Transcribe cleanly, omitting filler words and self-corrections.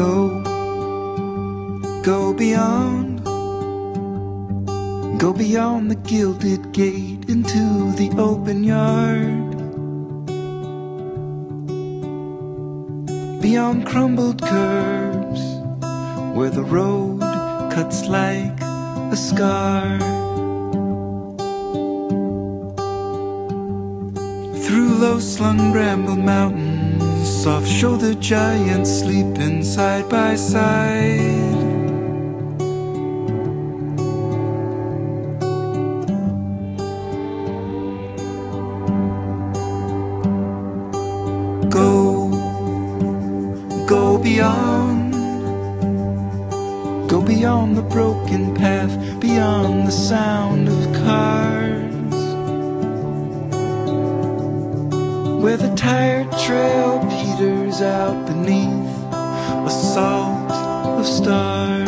Go beyond. Go beyond the gilded gate into the open yard. Beyond crumbled curbs, where the road cuts like a scar. Through low-slung bramble mountains, soft-shouldered giants sleeping side by side. Go beyond. Go beyond the broken path, beyond the sound of cars, where the tired trail peters out beneath a salt of stars.